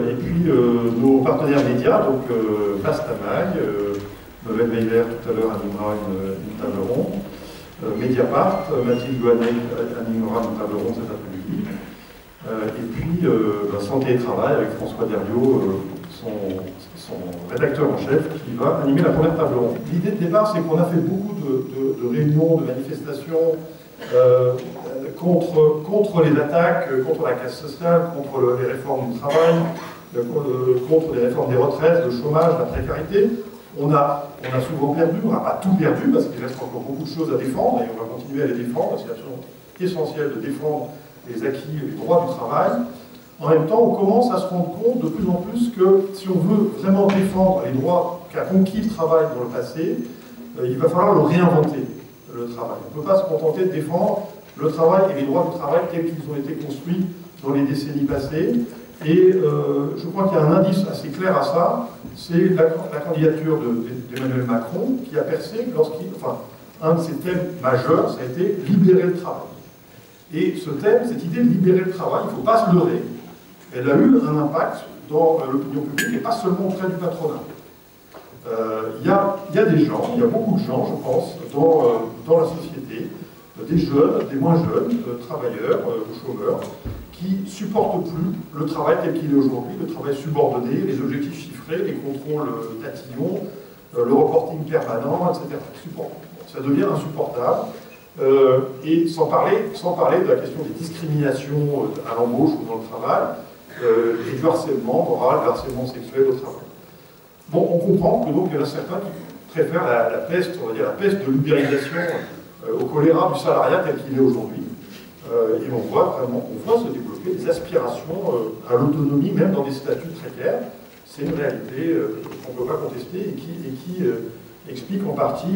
nos partenaires médias, donc Bastamag, Noël Weiler tout à l'heure animera une table ronde, Mediapart, Mathilde Goanec animera une table ronde cet après-midi, et puis Santé et Travail avec François Derriot, son rédacteur en chef, qui va animer la première table ronde. L'idée de départ, c'est qu'on a fait beaucoup de réunions, de manifestations contre les attaques, contre la casse sociale, contre les réformes du travail, contre les réformes des retraites, le chômage, la précarité. On a souvent perdu, on n'a pas tout perdu, parce qu'il reste encore beaucoup de choses à défendre, et on va continuer à les défendre, parce qu'il est absolument essentiel de défendre les acquis, les droits du travail. En même temps, on commence à se rendre compte de plus en plus que si on veut vraiment défendre les droits qu'a conquis le travail dans le passé, il va falloir le réinventer, le travail. On ne peut pas se contenter de défendre le travail et les droits du travail tels qu'ils ont été construits dans les décennies passées. Et je crois qu'il y a un indice assez clair à ça, c'est la candidature d'Emmanuel Macron qui a percé lorsqu'il... Enfin, un de ses thèmes majeurs, ça a été libérer le travail. Et ce thème, cette idée de libérer le travail, il ne faut pas se leurrer, elle a eu un impact dans l'opinion publique et pas seulement auprès du patronat. Il y a des gens, il y a beaucoup de gens, je pense, dans la société, des jeunes, des moins jeunes, travailleurs, chômeurs, qui ne supportent plus le travail tel qu'il est aujourd'hui, le travail subordonné, les objectifs chiffrés, les contrôles tatillons, le reporting permanent, etc. Ça devient insupportable. Et sans parler de la question des discriminations à l'embauche ou dans le travail, et du harcèlement moral, du harcèlement sexuel au travail. Bon, on comprend que donc il y en a certains qui préfèrent la peste, on va dire la peste de l'ubérisation au choléra du salariat tel qu'il est aujourd'hui. Et on voit se développer des aspirations à l'autonomie, même dans des statuts précaires. C'est une réalité qu'on ne peut pas contester et qui explique en partie,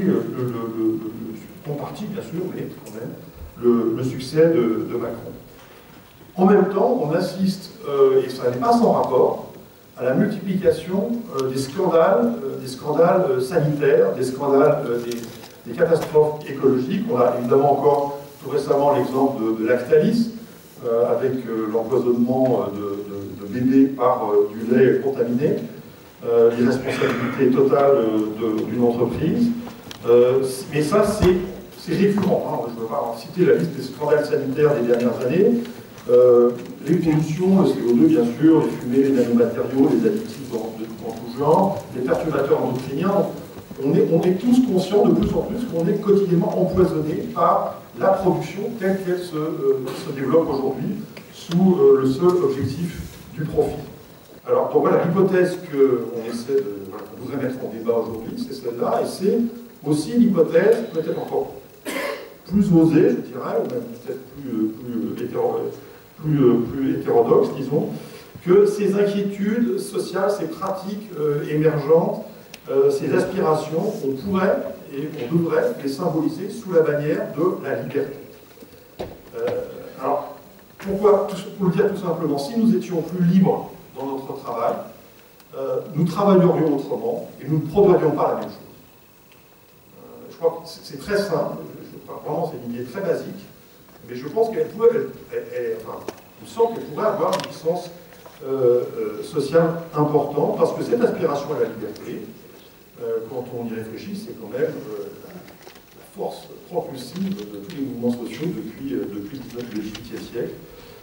bien sûr, mais quand même, le succès de Macron. En même temps, on assiste, et ça n'est pas sans rapport, à la multiplication des scandales sanitaires, des scandales, des catastrophes écologiques. On a évidemment encore tout récemment l'exemple de Lactalis, avec l'empoisonnement de bébés par du lait contaminé, l'irresponsabilité totale d'une entreprise. Mais ça, c'est récurrent. Hein. Je ne vais pas citer la liste des scandales sanitaires des dernières années. Les pollutions, le CO2 bien sûr, les fumées, les nanomatériaux, les additifs en tout genre, les perturbateurs endocriniens. On est tous conscients de plus en plus qu'on est quotidiennement empoisonné par la production telle qu'elle se développe aujourd'hui, sous le seul objectif du profit. Alors, donc voilà, l'hypothèse qu'on voudrait mettre en débat aujourd'hui, c'est celle-là, et c'est aussi l'hypothèse, peut-être encore plus osée, je dirais, ou même peut-être plus hétérodoxe, disons, que ces inquiétudes sociales, ces pratiques émergentes, ces aspirations, on pourrait et on devrait les symboliser sous la bannière de la liberté. Alors, pourquoi? Pour le dire tout simplement, si nous étions plus libres dans notre travail, nous travaillerions autrement et nous ne produirions pas la même chose. Je crois que c'est très simple, vraiment c'est une idée très basique, mais je pense qu'elle pourrait, il me semble qu'elle pourrait avoir une puissance sociale importante, parce que cette aspiration à la liberté, quand on y réfléchit, c'est quand même la force propulsive de tous les mouvements sociaux depuis le 18e siècle.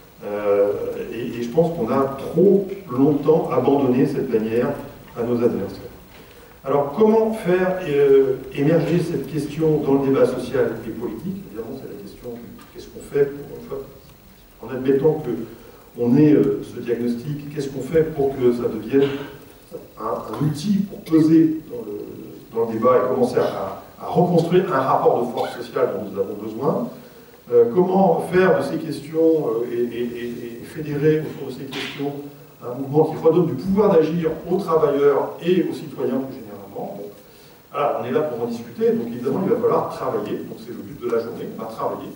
Et je pense qu'on a trop longtemps abandonné cette bannière à nos adversaires. Alors, comment faire émerger cette question dans le débat social et politique? Évidemment, c'est la question qu'est-ce qu'on fait en admettant qu'on ait ce diagnostic, qu'est-ce qu'on fait pour que ça devienne un outil pour peser dans le débat et commencer à reconstruire un rapport de force sociale dont nous avons besoin. Comment faire de ces questions et fédérer autour de ces questions un mouvement qui redonne du pouvoir d'agir aux travailleurs et aux citoyens plus généralement. Bon, voilà, on est là pour en discuter, donc évidemment il va falloir travailler, donc c'est le but de la journée, on va travailler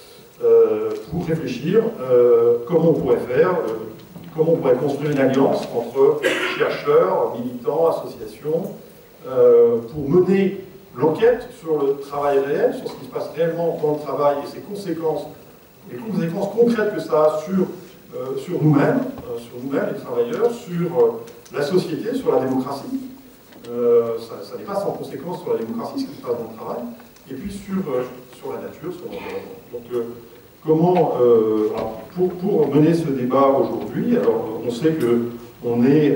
pour réfléchir comment on pourrait faire, comment on pourrait construire une alliance entre chercheurs, militants, associations, pour mener l'enquête sur le travail réel, sur ce qui se passe réellement dans le travail et ses conséquences, les conséquences concrètes que ça a sur nous-mêmes, sur nous-mêmes, les travailleurs, sur la société, sur la démocratie. Ça n'est pas sans conséquence sur la démocratie, ce qui se passe dans le travail, et puis sur la nature, sur l'environnement. Donc, comment, alors, pour mener ce débat aujourd'hui, alors on sait qu'on est,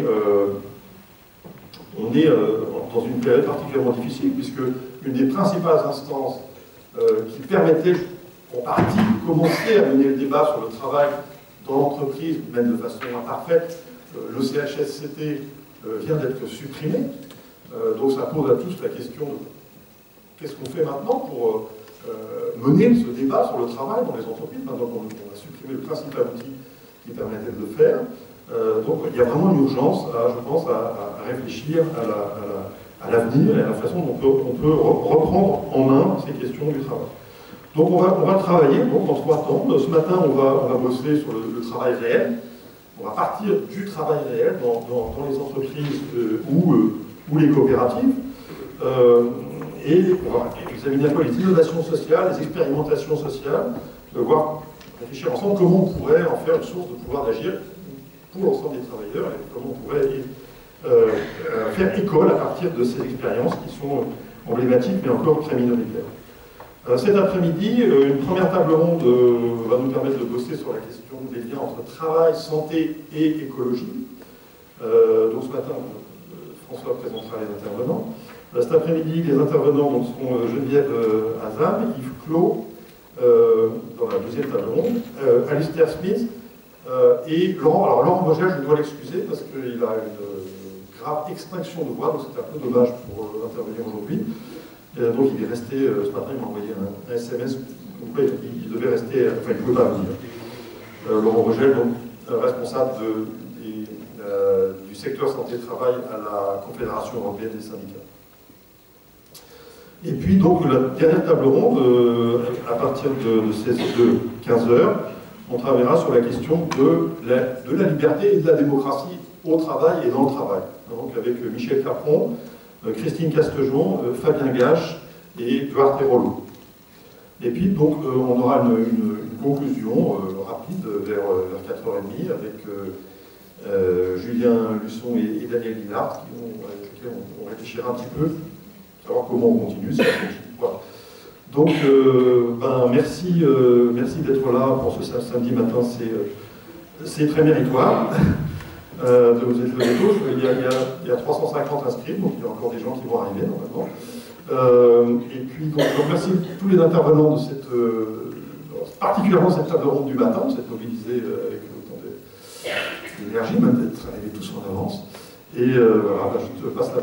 dans une période particulièrement difficile, puisque une des principales instances qui permettait en partie de commencer à mener le débat sur le travail dans l'entreprise, même de façon imparfaite, le CHSCT vient d'être supprimé. Donc ça pose à tous la question de qu'est-ce qu'on fait maintenant pour mener ce débat sur le travail dans les entreprises, maintenant qu'on a supprimé le principal outil qui permettait de le faire. Donc il y a vraiment une urgence, je pense, à réfléchir à l'avenir et à la façon dont on peut reprendre en main ces questions du travail. Donc on va travailler donc, en 3 temps. Ce matin, on va bosser sur le travail réel. On va partir du travail réel dans les entreprises ou les coopératives. Et on va examiner un peu les innovations sociales, les expérimentations sociales, réfléchir ensemble comment on pourrait en faire une source de pouvoir d'agir pour l'ensemble des travailleurs et comment on pourrait faire école à partir de ces expériences qui sont emblématiques mais encore très minoritaires. Cet après-midi, une première table ronde va nous permettre de bosser sur la question des liens entre travail, santé et écologie. Donc ce matin, François présentera les intervenants. Cet après-midi, les intervenants donc, seront Geneviève Azam, Yves Clos, dans la deuxième table ronde, Alistair Smith et Laurent. Alors Laurent Vogel, je dois l'excuser parce qu'il a une grave extinction de voix, donc c'est un peu dommage pour intervenir aujourd'hui. Donc il est resté, ce matin il m'a envoyé un SMS, comme quoi il devait rester, enfin il ne pouvait pas venir. Laurent Vogel, donc responsable du secteur santé-travail à la Confédération européenne des syndicats. Et puis donc la dernière table ronde, à partir de 15h, on travaillera sur la question de la liberté et de la démocratie au travail et dans le travail. Donc avec Michel Capron, Christine Castejon, Fabien Gache et Duarte Rollo. Et puis donc on aura une conclusion rapide vers 4h30 avec Julien Luçon et Daniel Guinard avec lesquels on réfléchira un petit peu, savoir comment on continue. Voilà. Donc merci d'être là pour ce samedi matin, c'est très méritoire. De vous être levé tôt. Il y a 350 inscrits, donc il y a encore des gens qui vont arriver normalement. Et puis, donc, je remercie tous les intervenants de particulièrement cette table ronde du matin, vous êtes mobilisés avec autant d'énergie, même d'être arrivés tous en avance. Et voilà, je te passe